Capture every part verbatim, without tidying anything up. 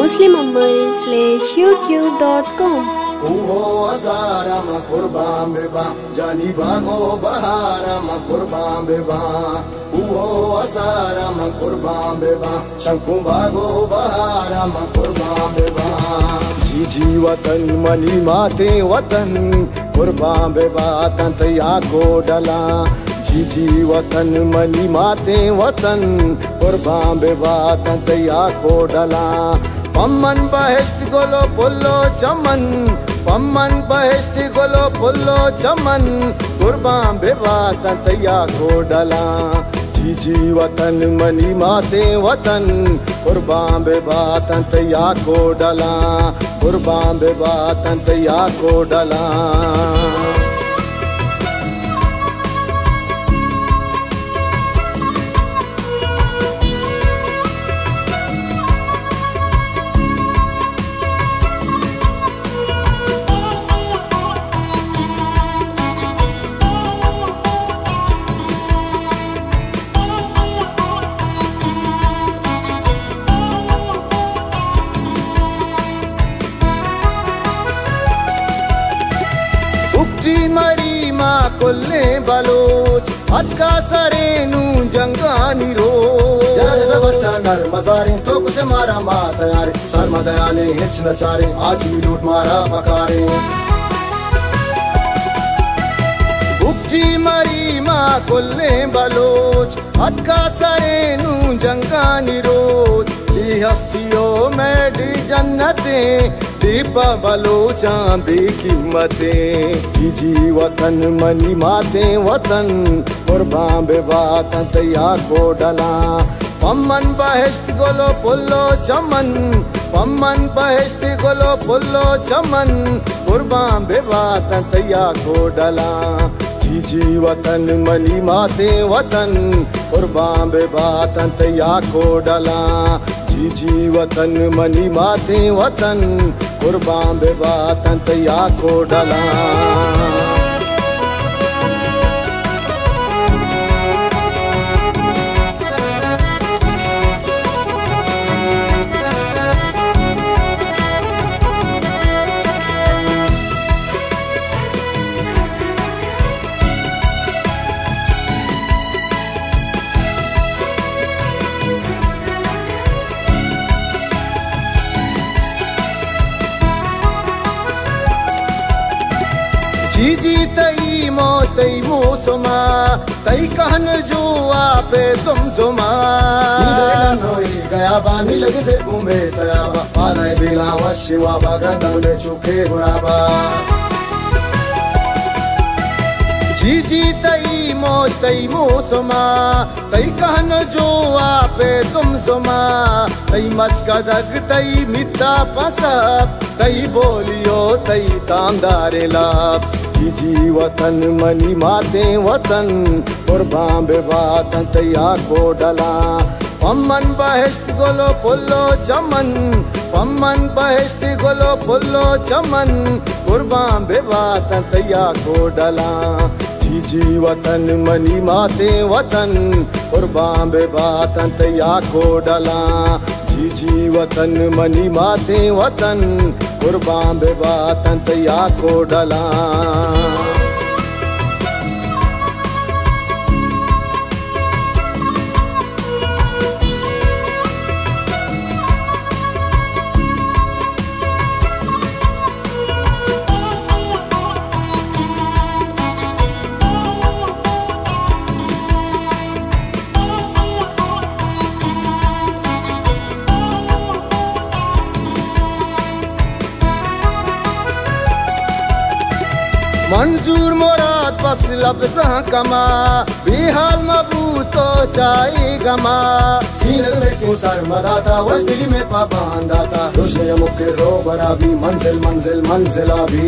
Muslim Ummarin slash youtube dot com. Uho azara ma kurban beba, jani bago bahara ma kurban beba. Uho azara ma kurban beba, shanku bago bahara ma kurban beba. Jiji watan mani mate watan, kurban beba tantaya ko dala. Jiji watan mani mate watan, kurban beba tantaya ko dala. Pamman bahest golo pullo chaman, Pamman bahesti golo pullo chaman, kurban beba tantaya ko dala. Jiji watan mani mate watan, kurban beba tantaya ko dala. Kurban beba tantaya ko dala. मरी माँ कोल्ले Bloch अतका सरेनु जंगानी रो जरा बच्चा नर मजारे तो कुछ मारा माता यारे शर्मा दयाले हिच नचारे आज भी लूट मारा पकारे उक्ति मरी माँ कोल्ले बलोच अतका सरेनु जंगानी रो दी हस्तियों में दी जन्नते दीपा बलोचा बेकीमते जीजी वतन मनी माते वतन कुर्बान बेबा तंतया को डला पम्मन बहेश्त गोलो पुल्लो चमन पम्मन बहेश्त गोलो पुल्लो चमन कुर्बान बेबा तंतया को डला जीजी वतन मनी माते वतन कुर्बान बेबा तंतया को डला जीजी वतन मनी माते वतन कुर्बान बेबा तंतया को डला जीजी तई मौज तई मौसमा तई कहन जो आपे सुमसुमा नोई गया बानी लगे से घूमे तयाबा पानाय बेला वशिवा बागंदल में चुके बुराबा जीजी तई मौज तई मौसमा तई कहन जो आपे सुमसुमा तई मचका दग तई मिता पसब तई बोलियो तई तामदारे लाभ जीजी वतन मनी माते वतन कुर्बान बेबा तंतया को डला पम्मन बहेश्त गोलो पुल्लो चमन पम्मन बहेश्त गोलो पुल्लो चमन कुर्बान बेबा तंतया को डला जीजी वतन मनी माते वतन कुर्बान बेबा तंतया को डला जीजी वतन मनी माते वतन कुर्बान बेबा तंतया को डला मंजूर मुराद बस लफ्ज़ कमा बेहाल मबूतो चाहे गमा सीने में क्यों सर मदाता वजदिली में पाबंदाता रोशनी मुके रो बरा भी मंजिल मंजिल मंजिला भी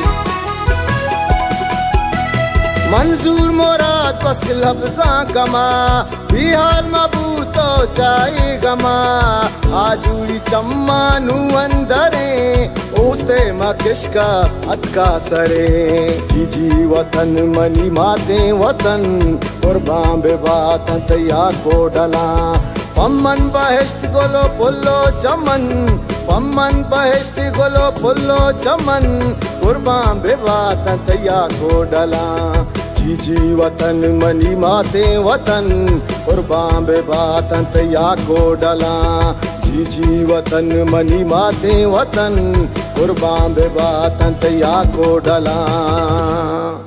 मंजूर मुराद बस लफ्ज़ कमा बेहाल मबूतो चाहे गमा आजुई चम्मानु अंदरे उस्ते मकिश्का अतका सरे जीजी वतन मनी माते वतन कुर्बान बेबा तंतया को डला पम्मन बहेश्त गोलो पुल्लो चमन पमन बहिश्ती गुलो फुल्लो चमन कुर्बान बेबा तंतया को डला जी जी वतन मनी माते वतन कुर्बान बेबा तंतया को डला जी जी वतन मनी माते वतन कुर्बान बेबा तंतया को डला।